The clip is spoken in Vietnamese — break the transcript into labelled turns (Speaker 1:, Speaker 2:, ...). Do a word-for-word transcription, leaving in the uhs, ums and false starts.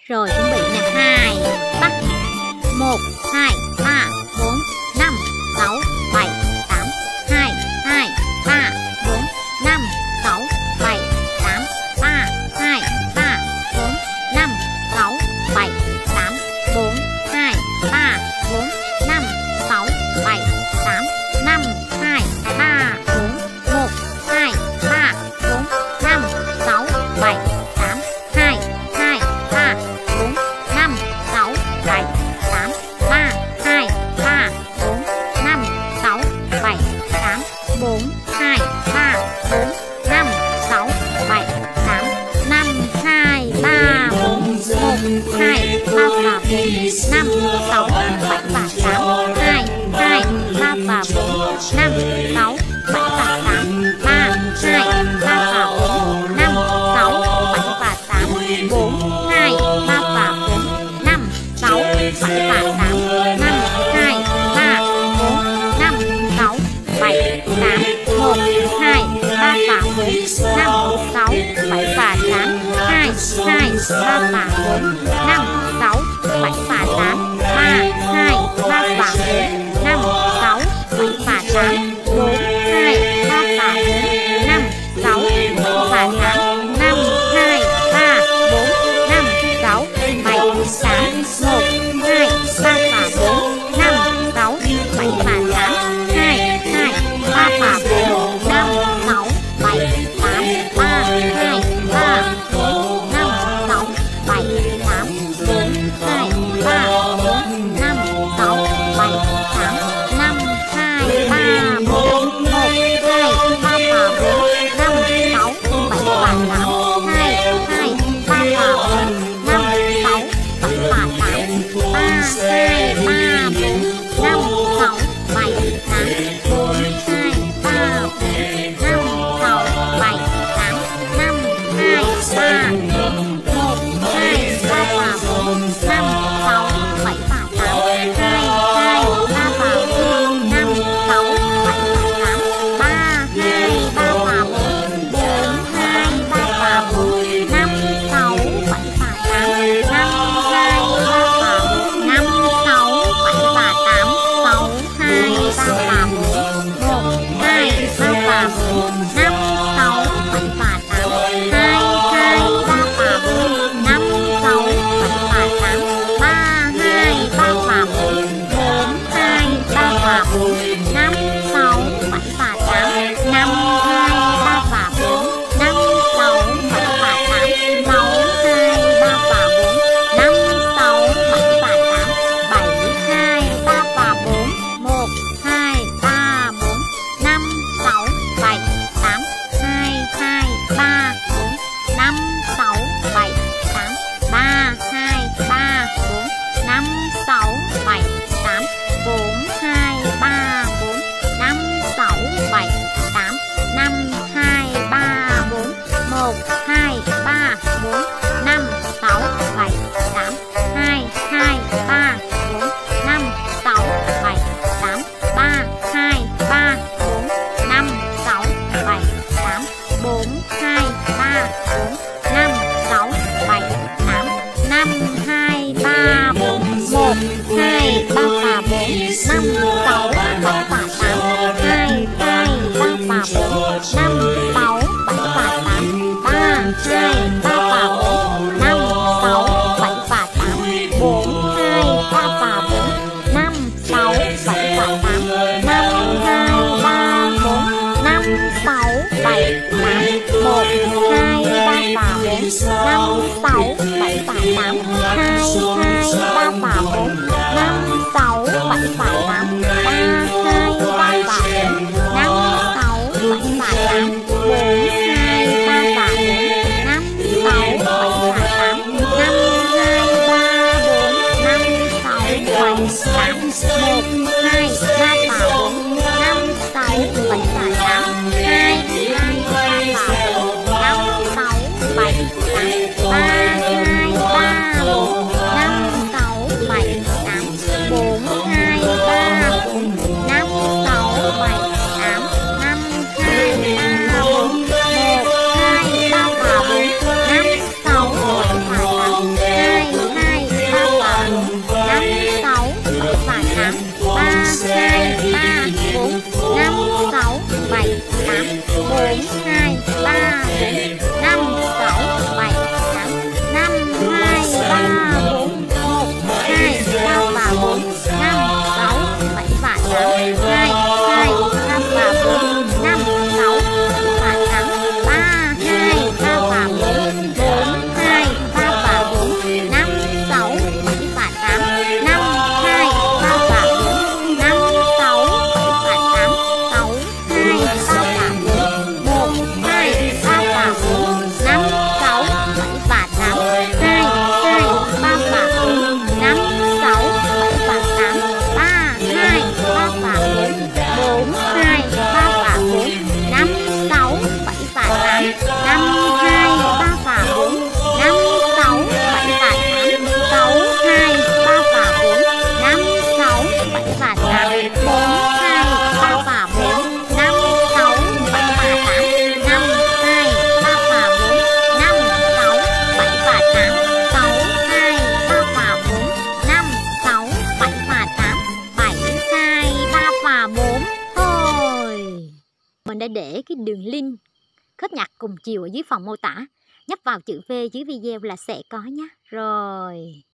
Speaker 1: Rồi chuẩn bị nè. Hai, bắt. Một, hai, ba, bốn, năm, sáu, bảy, tám. Hai, hai, ba, bốn, năm, sáu, bảy, tám. Ba, hai, ba, bốn, năm, sáu, bảy, tám. Bốn, hai, ba, bốn, năm, sáu, bảy, tám. Năm, hai, ba, bốn, một, hai, ba, bốn, năm, sáu, bảy, tám. Hai, hai, ba, bốn, năm, sáu, bảy, tám. Ba, hai, ba, bốn, năm, sáu, bảy, tám. Bốn, hai, ba, bốn, năm, sáu, bảy, tám. Năm, hai, ba, bốn, một, hai, ba và bốn, năm, sáu, bảy và tám. Hai, hai, ba và bốn, năm, sáu, bảy và tám. Ba, hai, ba và bốn, năm, sáu, bảy và tám. Bốn, hai, ba và bốn, năm, sáu, bảy và tám. Năm, hai, ba, bốn, năm, sáu, bảy, tám. Một, hai, ba và bốn, năm, sáu, bảy và tám. Hai, hai, ba và bốn, năm, sáu, bảy và tám. Ba, hai, ba và bốn, năm, sáu, bảy và tám. Bốn, hai, ba và bốn, năm, sáu, bảy và tám. Năm, hai, ba, bốn, năm, sáu, bảy, tám. Một, hai, ba và bốn, năm, sáu, bảy và tám. Hai, hai, ba và bốn, năm, sáu, bảy, tám. Ba, hai, ba, bốn, năm, sáu, bảy, tám. Bốn, hai, ba, bốn, năm, sáu, bảy, tám. Năm, hai, ba, bốn, một, hai, ba và bốn, năm, sáu, bảy và tám. Hai, hai, ba và bốn, năm, sáu, bảy và tám. Ba, hai, ba, bốn, năm, sáu, bảy, tám. Bốn, hai, ba, bốn, năm, sáu, bảy, tám. Năm, hai, ba, bốn, một, hai, ba và bốn, năm, sáu, bảy và tám. Hai, hai, ba và bốn, năm, sáu, bảy và tám. Ba, hai, ba và bốn, bốn, hai, ba và bốn, năm, sáu, bảy và tám. Năm, hai, ba và bốn, năm, sáu, bảy và tám. Sáu, hai, ba và bốn, một, hai, ba và bốn, năm, sáu, bảy và tám. Hai, hai, ba và bốn, năm, sáu, bảy và tám. Ba, hai, ba và bốn, bốn, hai, ba và bốn, năm, sáu, bảy và tám. Năm, hai, ba và bốn, năm, sáu, bảy và tám. Sáu, hai, ba và bốn, năm, sáu, bảy và tám. Bảy, hai, ba và bốn, một, hai, ba, bốn, năm, sáu, bảy, tám. Hai, hai, ba, bốn, năm, sáu, bảy, tám. Ba, hai, ba, bốn, năm, sáu, bảy, tám. Bốn, hai, ba, bốn, năm, sáu, bảy, tám. Năm, hai, ba, bốn, một, hai, ba, bốn, năm, sáu, bảy, tám. Hai, hai, ba, bốn, năm, sáu, bảy, tám. Ba, hai, ba, bốn, năm, sáu, bảy, tám. Bốn, hai, ba, bốn, năm, sáu, bảy, tám. Năm, hai, ba, bốn, một, hai, ba và bốn, năm, sáu, bảy và tám. Hai, hai, ba và bốn, năm, sáu, bảy và tám. Ba, hai, ba và bốn, năm, sáu, bảy và tám. Bốn, hai, ba và bốn, năm, sáu, bảy và tám. Năm, hai, ba, bốn, năm, sáu, bảy, tám. Một, hai, ba và bốn, năm, sáu, bảy và tám. Hai, hai, ba và bốn, năm, sáu, bảy và tám. Ba, hai, ba và bốn, năm, sáu, bảy và tám. Bốn, hai, ba và bốn, năm, sáu, bảy và tám. Năm, hai, ba, bốn, năm, sáu, bảy, tám. Một, hai, ba và bốn, năm, sáu, bảy và tám. Hai, hai, ba và bốn, năm, sáu, bảy, tám. Ba, hai, ba, bốn, năm, sáu, bảy, tám. Bốn, hai, ba, bốn, mình đã để cái đường link khớp nhạc cùng chiều ở dưới phần mô tả. Nhấp vào chữ V dưới video là sẽ có nhé. Rồi.